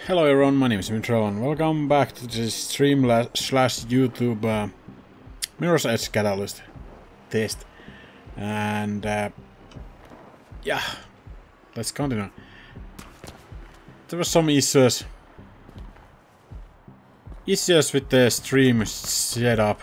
Hello everyone, my name is Mythrell and welcome back to this stream slash YouTube Mirror's Edge Catalyst test. And yeah, let's continue. There were some issues with the stream setup.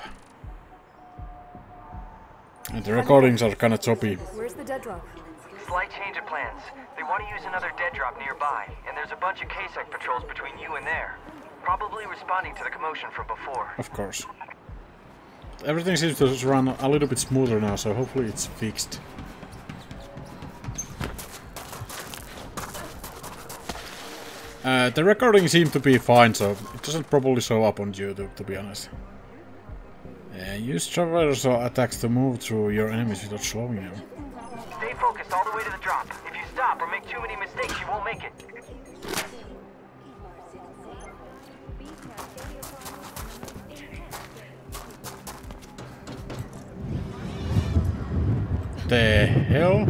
And the recordings are kinda choppy. Where's the dead drop? Slight change of plans. They want to use another dead drop nearby, and there's a bunch of K-Sec patrols between you and there. Probably responding to the commotion from before. Of course. Everything seems to run a little bit smoother now, so hopefully it's fixed. The recording seemed to be fine, so it doesn't probably show up on YouTube, to be honest. Use traversal attacks to move through your enemies without slowing them. Stay focused all the way to the drop. If you stop or make too many mistakes, you won't make it. The hell?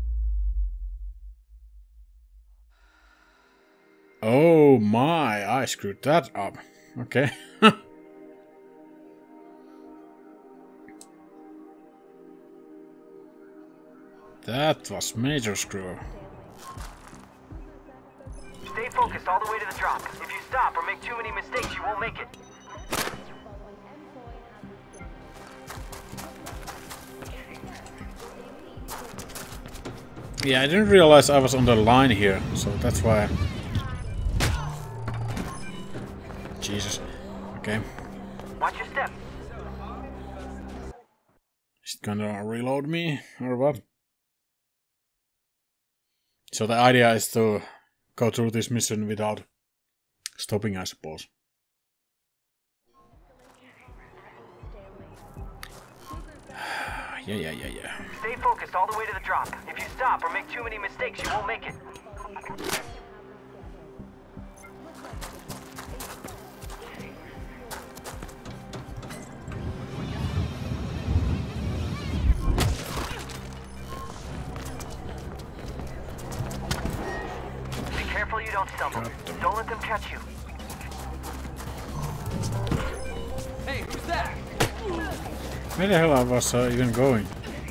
Oh my, I screwed that up. Okay. That was major screw. Stay focused all the way to the drop. If you stop or make too many mistakes, you won't make it. Yeah, I didn't realize I was on the line here, so that's why. Jesus. Okay. Watch your step. Is it gonna reload me, or what? So the idea is to go through this mission without stopping, I suppose. Yeah. Stay focused all the way to the drop. If you stop or make too many mistakes, you won't make it. Be careful you don't stumble. Don't let them catch you. Hey, who's that? Where the hell I was even going?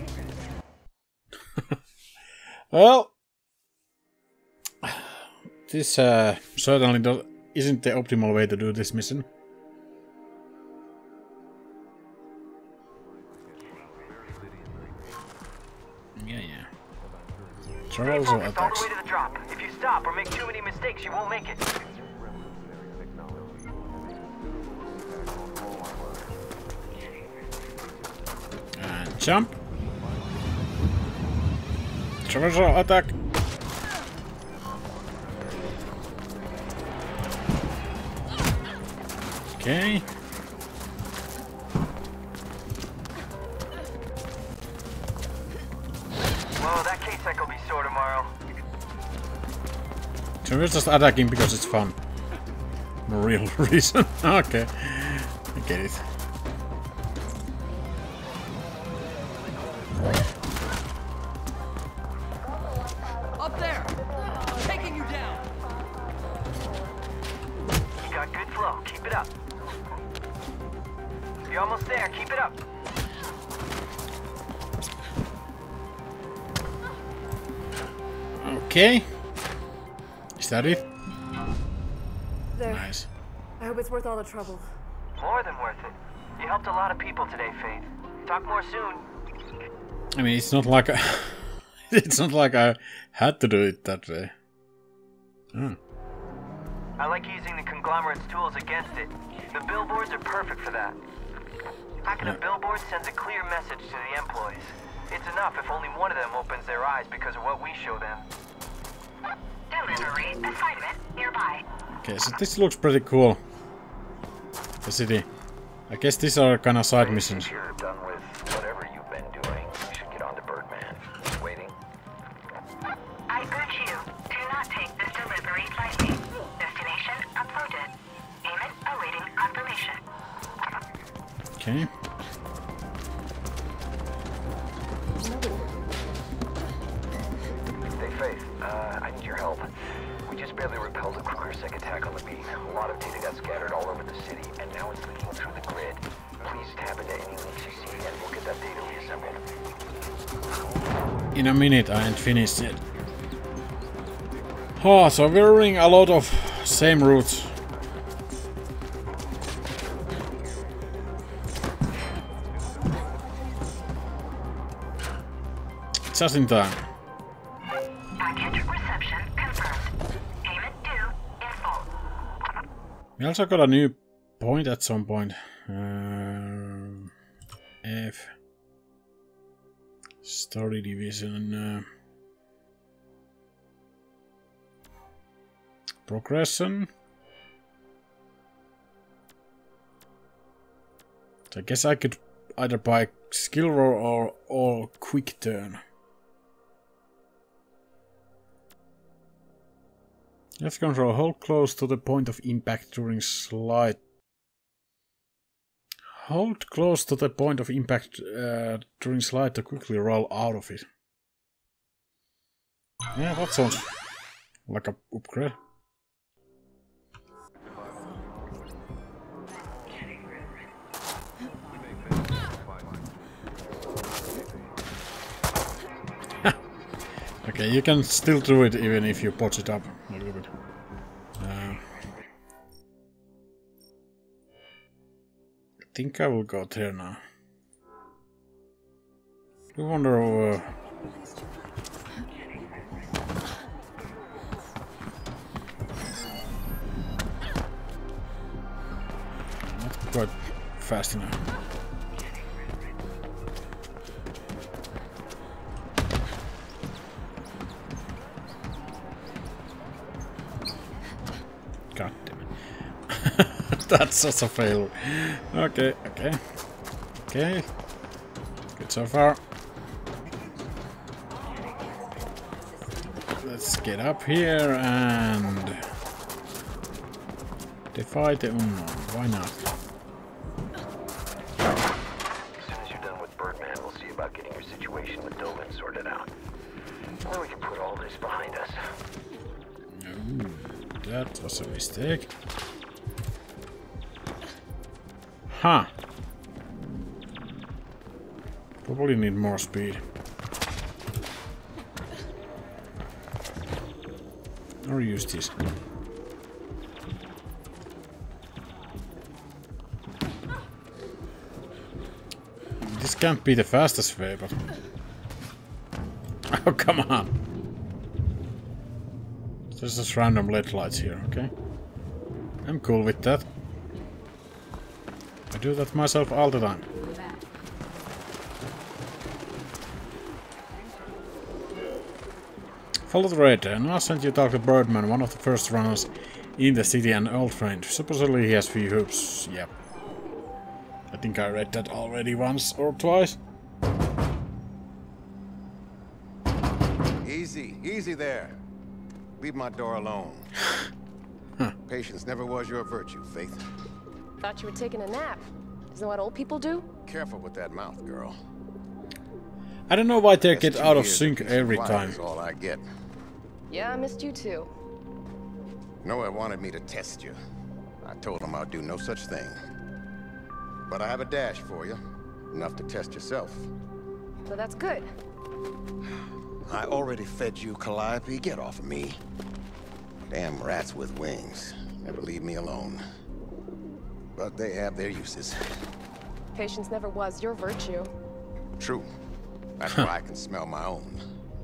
Well, this certainly isn't the optimal way to do this mission. Yeah. Traversal All the attacks. way to the drop. If you stop or make too many mistakes, you won't make it. And jump. Traversal attack. Okay. Whoa, that K-Sec will be sore tomorrow. So we're just attacking because it's fun. No real reason. Okay. I get it. Up there! Taking you down! You got good flow. Keep it up. You're almost there. Keep it up. Okay. Is that it? There. Nice. I hope it's worth all the trouble. More than worth it. You helped a lot of people today, Faith. Talk more soon. I mean, it's not like it's not like I had to do it that way. Hmm. I like using the conglomerate's tools against it. The billboards are perfect for that. Hacking a billboard sends a clear message to the employees. It's enough if only one of them opens their eyes because of what we show them. Delivery assignment nearby. Okay, so this looks pretty cool. The city. I guess these are kind of side missions. You're done with whatever you've been doing. You should get on to Birdman. Waiting. I urge you, do not take this delivery lightly. Destination uploaded. Payment awaiting confirmation. Okay. Hey, Faith. I need your help. We just just barely repelled a cruiser-sec attack on the beam. A lot of data got scattered all over the city, and now it's leaking through the grid. Please tap into any links you see, and we'll get that data reassembled. In a minute, I ain't finished yet. Oh, so we're running a lot of same routes. Just in time. Package reception confirmed. Payment due in full. We also got a new point at some point. F. Story division. Progression. So I guess I could either buy skill roll or quick turn. Let's control hold close to the point of impact during slide. Hold close to the point of impact during slide to quickly roll out of it. Yeah, that sounds like a upgrade. Okay, you can still do it even if you potch it up a little bit. I think I will go there now. I wonder not quite fast enough. God damn it. That's such a fail. Okay. Good so far. Let's get up here and defy the unknown. Why not? As soon as you're done with Birdman, we'll see about getting your situation with Dolan sorted out. Then we can put all this behind us. Ooh, that was a mistake. Huh. Probably need more speed. Or use this. This can't be the fastest way, but... Oh, come on! There's just random LED lights here, okay? I'm cool with that. I do that myself all the time. Follow the radar, and I sent you to talk to Birdman, one of the first runners in the city and old friend. Supposedly he has few hoops. Yep. I think I read that already once or twice. Easy there. Leave my door alone. Patience never was your virtue, Faith. Thought you were taking a nap. Isn't that what old people do? Careful with that mouth, girl. I don't know why they That's get 2 out of years sync of peace and every quiet time. is all I get. Yeah, I missed you too. Noah wanted me to test you. I told him I'd do no such thing. But I have a dash for you. Enough to test yourself. So that's good. I already fed you, Calliope. Get off of me. Damn rats with wings. Never leave me alone. But they have their uses. Patience never was your virtue. True. That's why I can smell my own.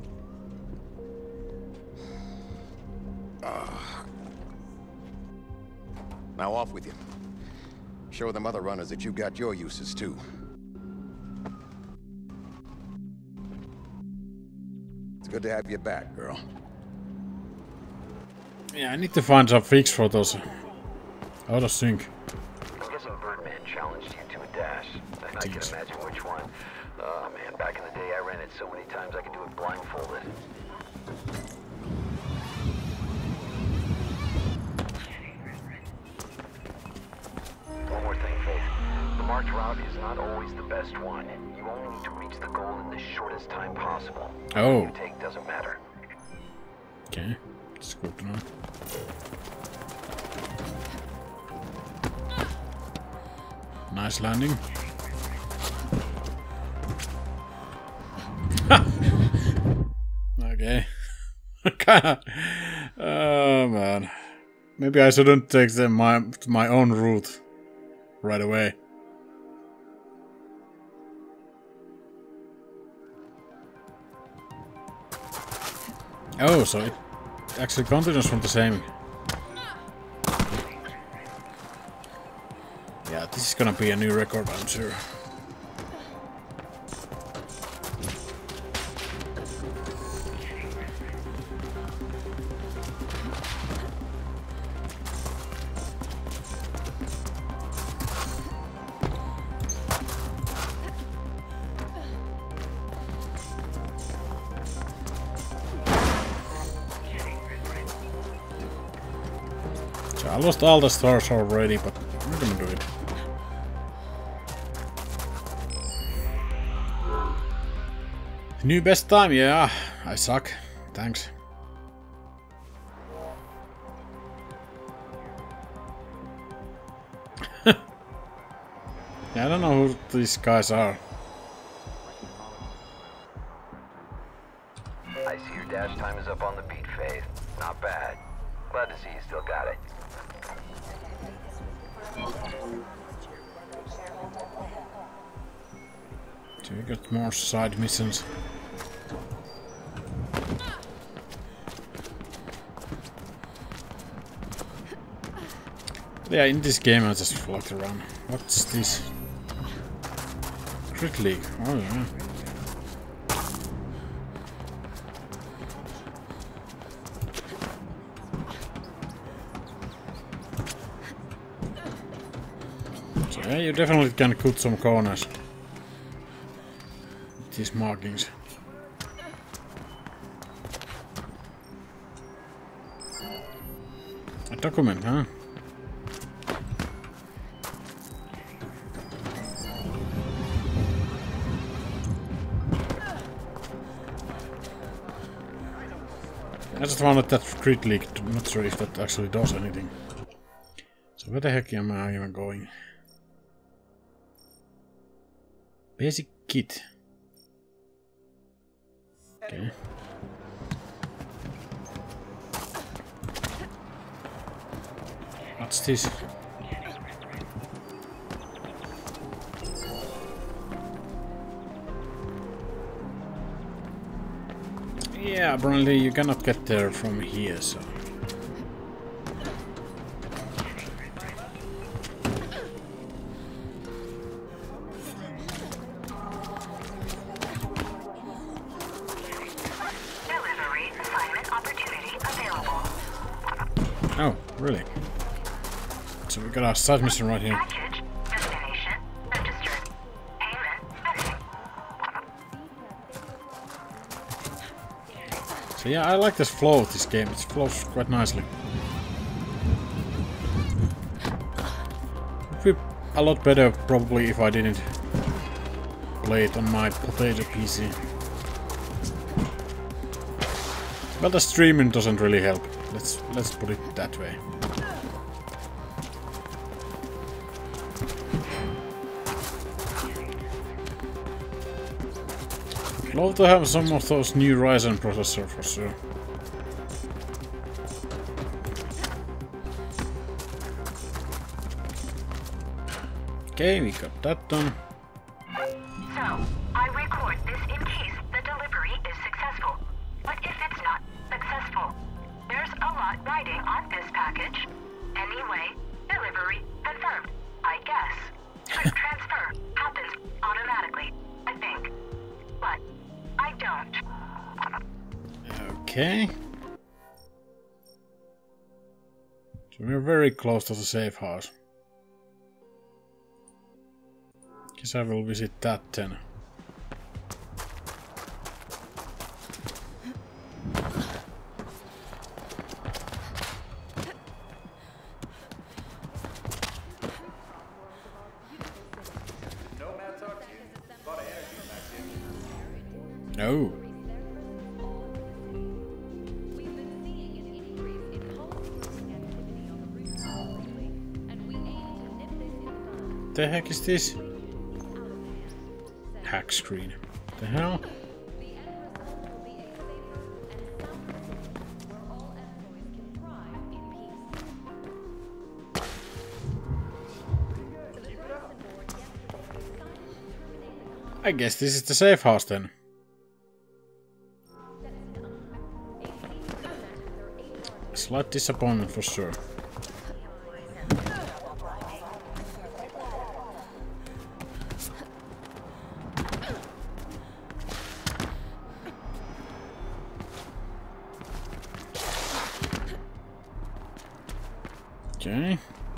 Now off with you. Show them other runners that you got your uses too. It's good to have you back, girl. Yeah, I need to find some fix for those out of sync. I'm guessing Birdman challenged you to a dash, and I can imagine which one. Oh man, back in the day I ran it so many times I could do it blindfolded. One more thing, Faith. The marked route is not always the best one. You only need to reach the goal in the shortest time possible. Oh. What you take doesn't matter. Okay, it's Good to know. Nice landing. Okay. Kinda. Oh man. Maybe I shouldn't take my own route right away. Oh, so it actually continues from the same. Yeah, this is gonna be a new record, I'm sure. I lost all the stars already, but we're gonna do it. New best time, yeah. I suck. Thanks. Yeah, I don't know who these guys are. I see your dash time is up on the beat, Faith. Not bad. Glad to see you still got it. So we got more side missions. Yeah, in this game I just float around. What's this? Crit League. Oh yeah. So yeah, you definitely can cut some corners with these markings. A document, huh? I just wanted that crit leak, not sure if that actually does anything. So where the heck am I even going? Basic kit. Okay. What's this? Yeah, apparently you cannot get there from here, so... Delivery assignment opportunity available. Oh, really? So we got our side mission right here. Package, destination, registered. Payment, pending. So yeah, I like this flow of this game. It flows quite nicely. It would be a lot better probably if I didn't play it on my potato PC. But the streaming doesn't really help. Let's put it that way. Love to have some of those new Ryzen processor for sure. Okay, we got that done. So, I record this in case the delivery is successful. But if it's not successful, there's a lot riding on this package. Anyway, delivery confirmed, I guess. Transfer happens automatically, I think. But I don't. Okay. So we're very close to the safe house. Guess I will visit that then. No. the heck is this? Hack screen. The hell? I guess this is the safe house then. Slight disappointment for sure. Okay.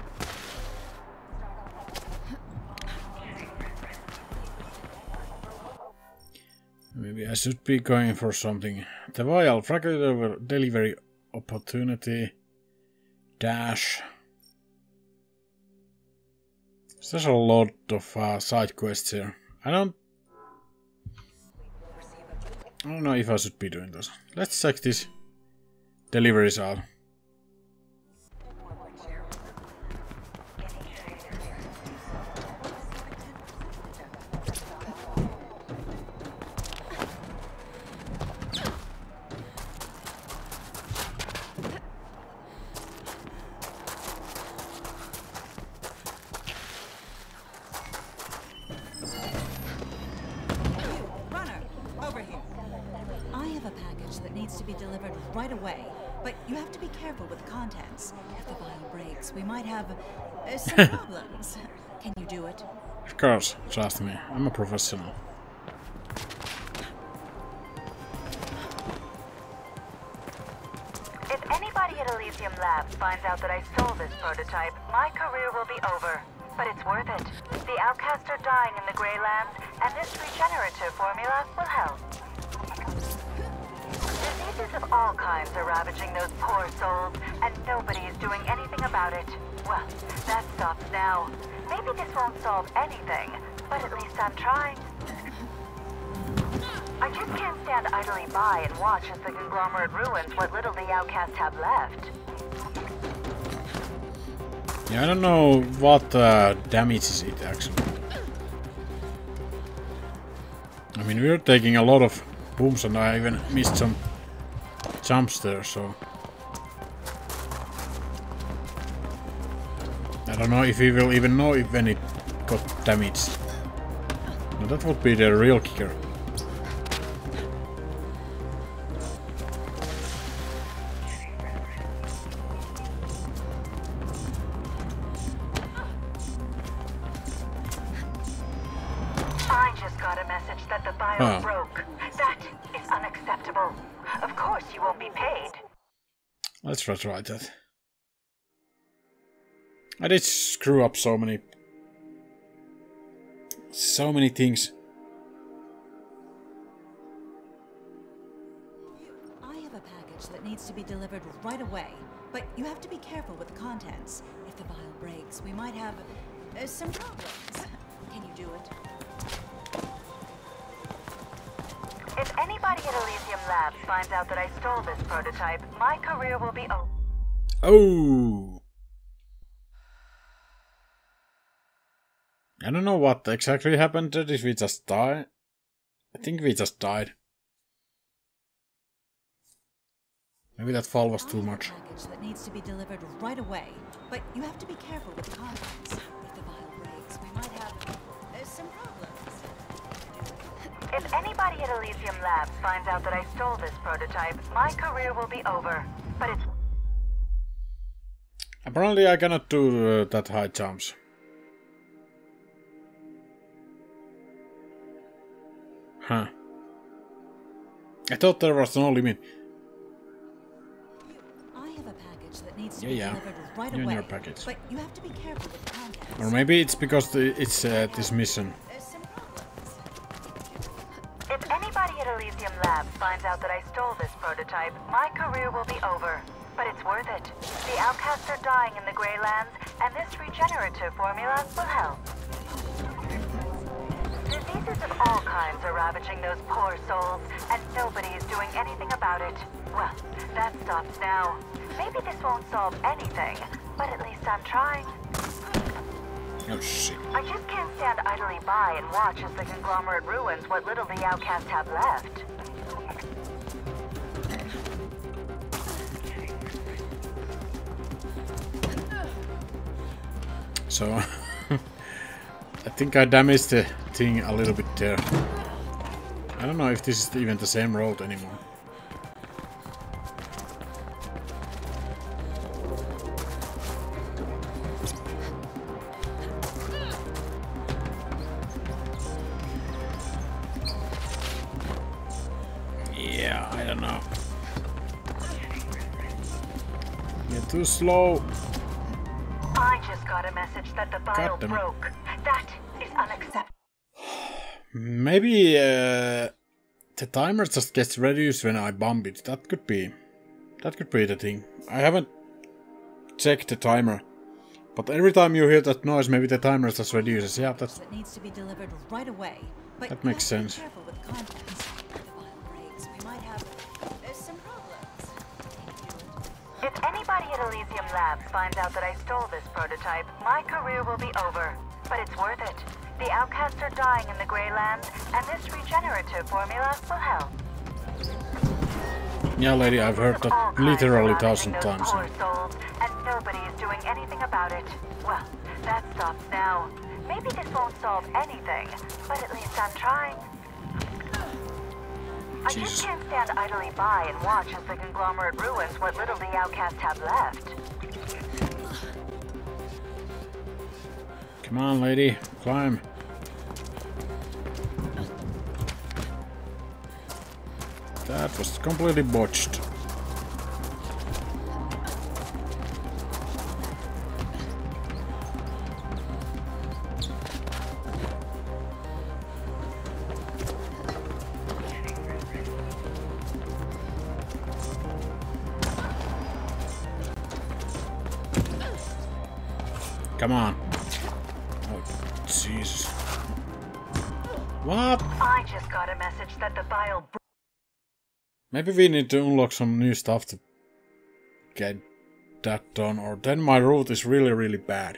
Maybe I should be going for something. The vial, fragile delivery opportunity, dash. There's a lot of side quests here. I don't know if I should be doing this. Let's check these deliveries out. Right away, but you have to be careful with the contents. If the vial breaks, we might have some problems. Can you do it? Of course, trust me. I'm a professional. If anybody at Elysium Labs finds out that I stole this prototype, my career will be over. But it's worth it. The outcasts are dying in the Grey Lands, and this regenerative formula will help. Diseases of all kinds are ravaging those poor souls, and nobody is doing anything about it. Well, that stops now. Maybe this won't solve anything, but at least I'm trying. I just can't stand idly by and watch as the conglomerate ruins what little the outcasts have left. Yeah, I don't know what damage is it actually. I mean, we're taking a lot of booms and I even missed some jumps there, so I don't know if we will even know if any got damaged. No, that would be the real kicker. I just got a message that the vial broke. That is unacceptable. Of course you won't be paid. Let's try that. I did screw up so many things. I have a package that needs to be delivered right away, but you have to be careful with the contents. If the vial breaks, we might have some problems. Can you do it? If anybody at Elysium Labs finds out that I stole this prototype, my career will be over. Oh! I don't know what exactly happened. Did we just die? I think we just died. Maybe that fall was too much. Package that needs to be delivered right away, but you have to be careful with the contents. If the vial breaks, we might have some problems. If anybody at Elysium Labs finds out that I stole this prototype, my career will be over. But it's... Apparently I cannot do that high jumps. Huh. I thought there was no limit. I have a package that needs to be delivered right You're away, in your package. but you have to be careful with the contents. Or maybe it's because it's this mission. Some problems. If anybody at Elysium Labs finds out that I stole this prototype, my career will be over. But it's worth it. The outcasts are dying in the Grey Lands, and this regenerative formula will help. Diseases of all kinds are ravaging those poor souls, and nobody is doing anything about it. Well, that stops now. Maybe this won't solve anything, but at least I'm trying. Oh shit. I just can't stand idly by and watch as the conglomerate ruins what little the outcasts have left. So, I think I damaged the thing a little bit there. I don't know if this is even the same road anymore. Yeah, I don't know. You're too slow. I just got a message that the vial broke. That is unacceptable. Maybe the timer just gets reduced when I bump it. That could be the thing. I haven't checked the timer, but every time you hear that noise, maybe the timer just reduces. Yeah, that needs to be delivered right away. But that makes sense. Be careful with contents. If the vial breaks, we might have some problems. If anybody at Elysium Labs finds out that I stole this prototype, my career will be over. But it's worth it. The outcasts are dying in the Grey Lands, and this regenerative formula will help. Yeah, lady, I've heard that literally 1,000 times. Poor souls, and nobody is doing anything about it. Well, that stops now. Maybe this won't solve anything, but at least I'm trying. I just can't stand idly by and watch as the conglomerate ruins what little the outcasts have left. Come on, lady, climb. That was completely botched. Come on. Oh, Jesus. What? I just got a message that the vial. Maybe we need to unlock some new stuff to get that done, or then my route is really, really bad.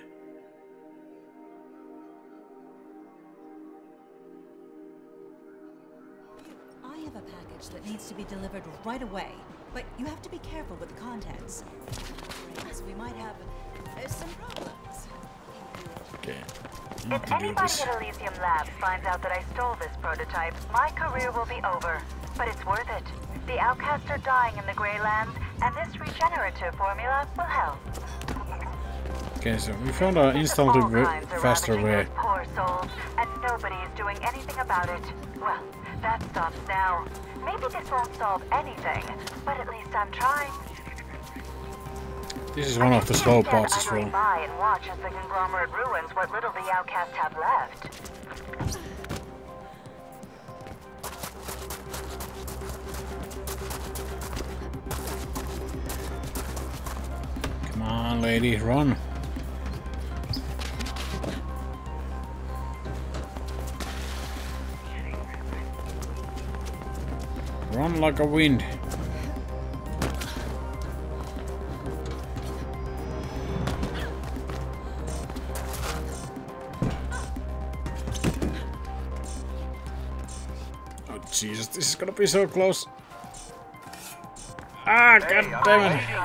I have a package that needs to be delivered right away, but you have to be careful with the contents. We might have some problems. Okay. If anybody at Elysium Labs finds out that I stole this prototype, my career will be over. But it's worth it. The outcasts are dying in the Grey Lands, and this regenerative formula will help. Okay, so we found an instantly faster way. Poor souls, and nobody is doing anything about it. Well, that stops now. Maybe this won't solve anything, but at least I'm trying. This is one of the slow parts as well. By and watch as the conglomerate ruins what little the outcasts have left. Come on, lady, run. Run like a wind. Oh Jesus, this is gonna be so close. Ah, god damn it.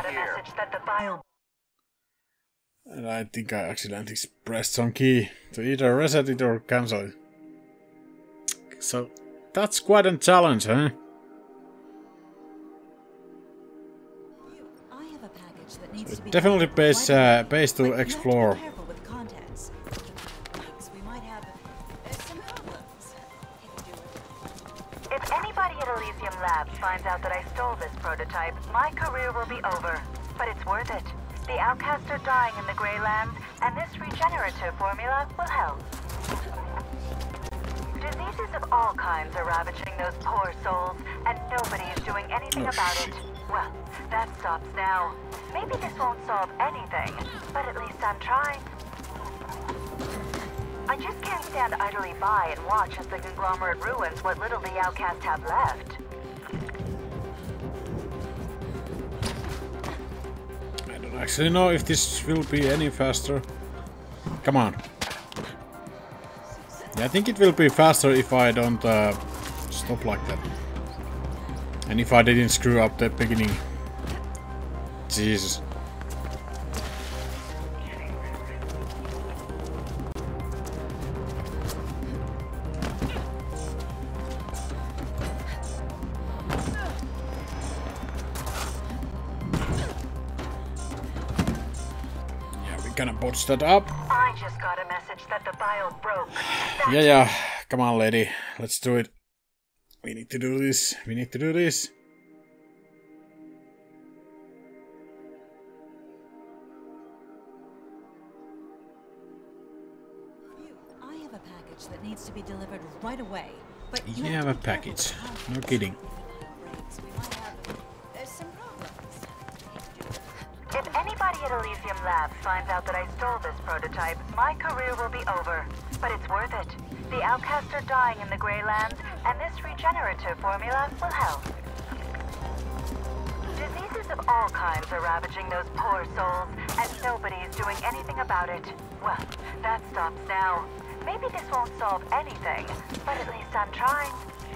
And I think I accidentally pressed some key to either reset it or cancel it. So that's quite a challenge, huh? It definitely pays to explore. If anybody at Elysium Labs finds out that I stole this prototype, my career will be over. But it's worth it. The outcasts are dying in the Grey Lands, and this regenerative formula will help. Diseases of all kinds are ravaging those poor souls, and nobody is doing anything about it. Well, that stops now. Maybe this won't solve anything, but at least I'm trying. I just can't stand idly by and watch as the conglomerate ruins what little the outcasts have left. I don't actually know if this will be any faster. Come on. Yeah, I think it will be faster if I don't stop like that. And if I didn't screw up the beginning. Jesus. Gonna botch that up. I just got a message that the vial broke. Yeah. Come on, lady. Let's do it. We need to do this. We need to do this. I have a package that needs to be delivered right away. But you have a package. No kidding. If anybody at Elysium Labs finds out that I stole this prototype, my career will be over. But it's worth it. The outcasts are dying in the Grey Lands, and this regenerative formula will help. Diseases of all kinds are ravaging those poor souls, and nobody is doing anything about it. Well, that stops now. Maybe this won't solve anything, but at least I'm trying.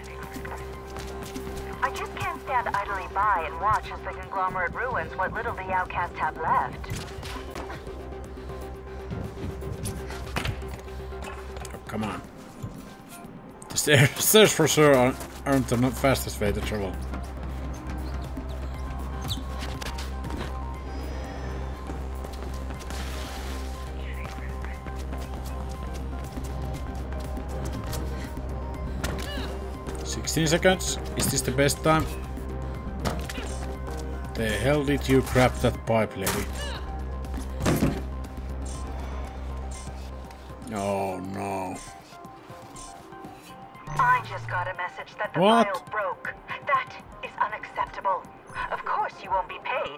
I just can't stand idly by and watch as the conglomerate ruins what little the outcasts have left. Oh, come on. The stairs for sure aren't the fastest way to travel. Seconds. Is this the best time? The hell did you grab that pipe, lady? Oh no. I just got a message that the vial broke. That is unacceptable. Of course you won't be paid.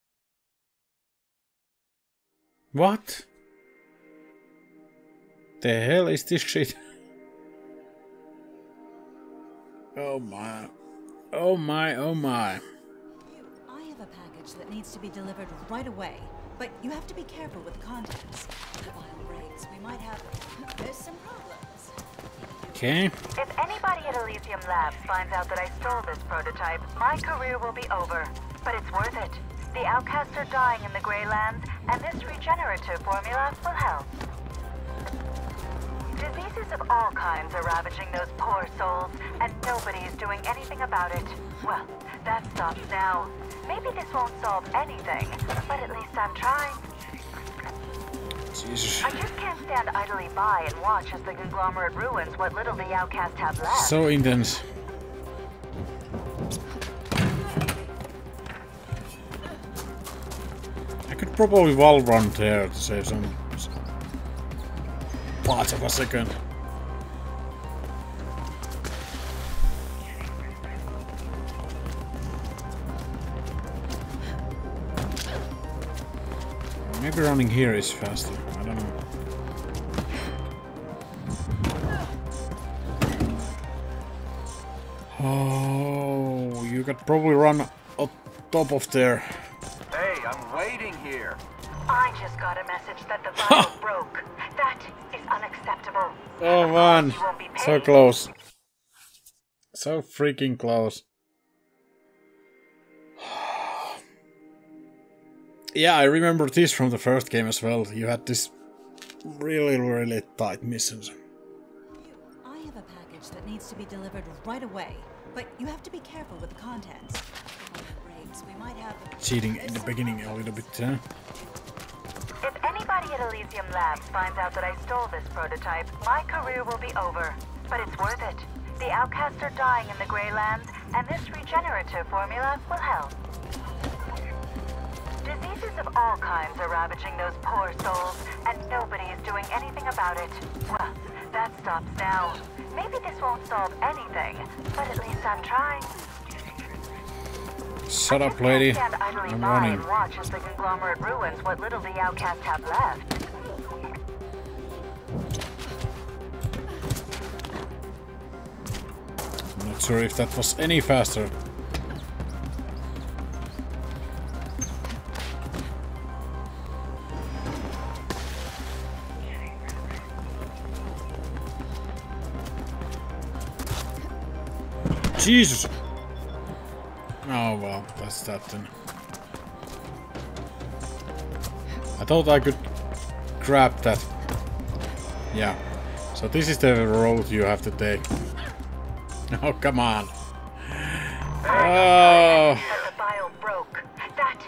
What? The hell is this shit? Oh my. Oh my, oh my. I have a package that needs to be delivered right away, but you have to be careful with the contents. If the vial breaks, we might have some problems. Okay. If anybody at Elysium Labs finds out that I stole this prototype, my career will be over. But it's worth it. The outcasts are dying in the Grey Lands, and this regenerative formula will help. Diseases of all kinds are ravaging those poor souls, and nobody is doing anything about it. Well, that stops now. Maybe this won't solve anything, but at least I'm trying. Jesus. I just can't stand idly by and watch as the conglomerate ruins what little the outcasts have left. So intense. I could probably wall run there to save some parts of a second. Maybe running here is faster. I don't know. Oh, you could probably run on top of there. Hey, I'm waiting here. I just got a message that the vial broke. That is unacceptable. Oh man, so close. So freaking close. Yeah, I remember this from the first game as well. You had this really tight missions. I have a package that needs to be delivered right away, but you have to be careful with the contents. Breaks, we might have cheating in the beginning a little bit, huh? If anybody at Elysium Labs finds out that I stole this prototype, my career will be over. But it's worth it. The outcasts are dying in the Grey Lands, and this regenerative formula will help. Diseases of all kinds are ravaging those poor souls, and nobody is doing anything about it. Well, that stops now. Maybe this won't solve anything, but at least I'm trying. Shut up, lady. Stand idly I'm by running. and watch as the conglomerate ruins what little the outcasts have left. I'm not sure if that was any faster. Jesus! Oh well, that's that then. I thought I could grab that. Yeah. So this is the road you have to take. Oh, come on. Oh. The vial broke. That.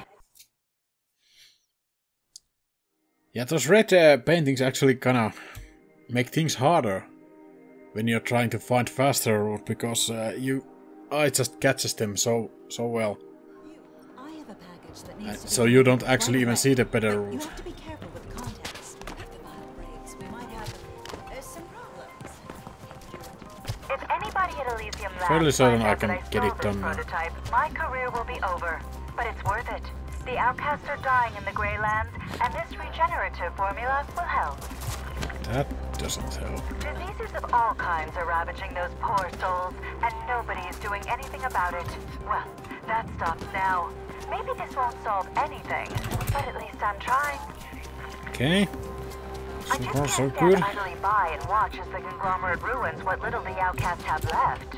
Yeah, those red paintings actually kinda make things harder when you're trying to find faster route, because your eye just catches them so well. I have a package that needs to be So you don't actually right even away. see the better But route. you have to be careful with the contents. If the vial breaks, we might have some problems. If anybody at Elysium Labs Fairly certain finds I out can that get stole it done this now. prototype, my career will be over. But it's worth it. The outcasts are dying in the Grey Lands, and this regenerative formula will help. That doesn't help. Diseases of all kinds are ravaging those poor souls, and nobody is doing anything about it. Well, that stops now. Maybe this won't solve anything, but at least I'm trying. Okay. I So just far can't so stand good. idly by and watch as the conglomerate ruins what little the outcasts have left.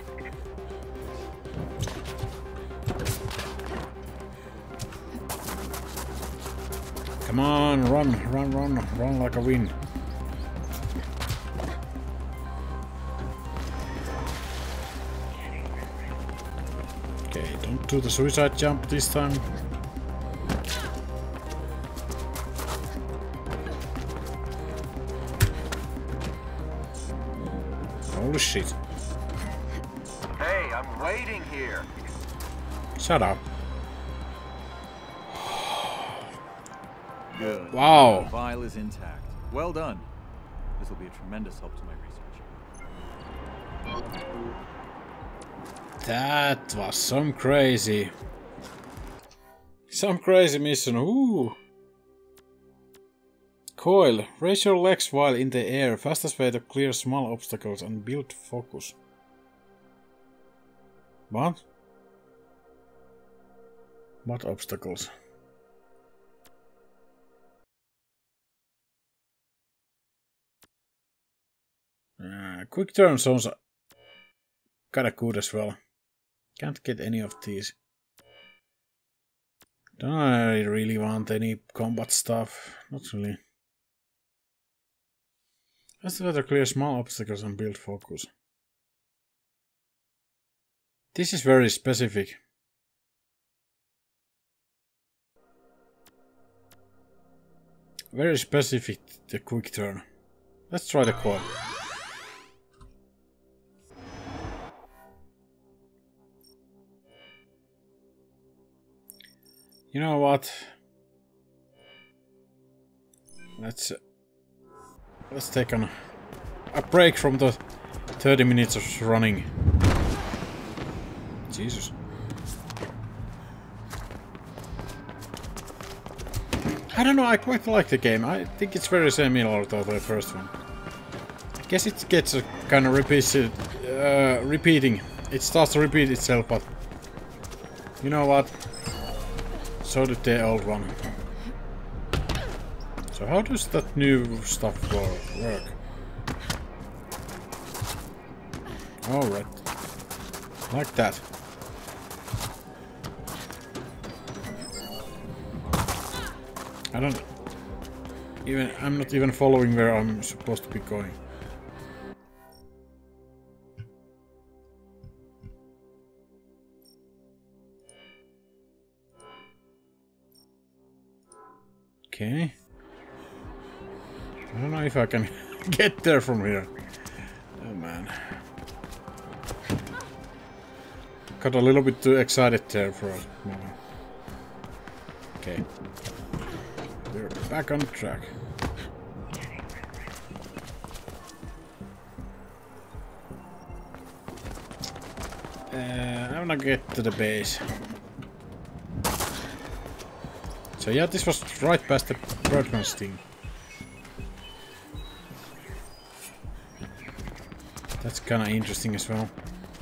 Come on, run like a wind. Okay, don't do the suicide jump this time. Holy shit. Hey, I'm waiting here. Shut up. Good. Wow. The vial is intact. Well done. This will be a tremendous help to my research. That was some crazy mission. Ooh. Coil. Raise your legs while in the air. Fastest way to clear small obstacles and build focus. What? What obstacles? Quick turn sounds kinda good as well. Can't get any of these. Don't I really want any combat stuff? Not really. Let's better clear small obstacles and build focus. This is very specific. Very specific, the quick turn. Let's try the coil. You know what? Let's take a break from the 30 minutes of running. Jesus. I don't know, I quite like the game. I think it's very similar to the first one. I guess it gets a kind of repeating. It starts to repeat itself, but you know what? So did the old one. So how does that new stuff work? Alright. Like that. I'm not even following where I'm supposed to be going. Okay. I don't know if I can get there from here. Oh man. Got a little bit too excited there for a moment. Okay. We're back on track. I'm gonna get to the base. So yeah, this was right past the Birdman thing. That's kinda interesting as well.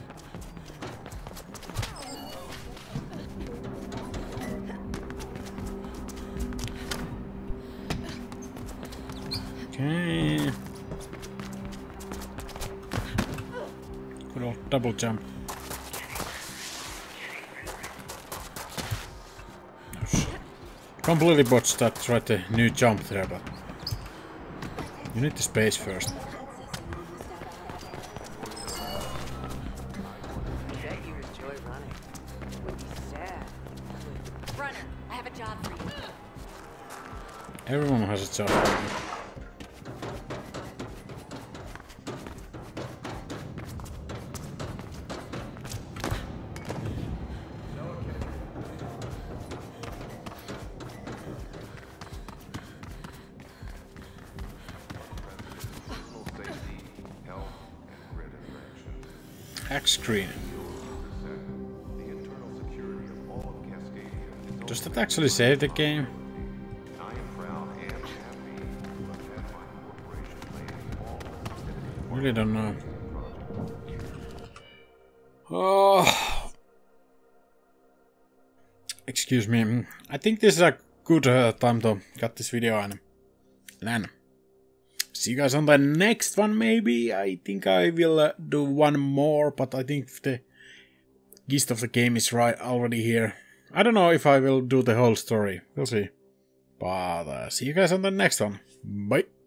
Okay. Good old double jump. completely botched that, tried the new jump there, but you need the space first. Runner, I have a job for you. Everyone has a job for you. Hack screen. Does that actually save the game? Really don't know. Oh, excuse me. I think this is a good time to cut this video and then see you guys on the next one. Maybe I think I will do one more, but I think the gist of the game is right already here. I don't know if I will do the whole story. We'll see. But see you guys on the next one. Bye.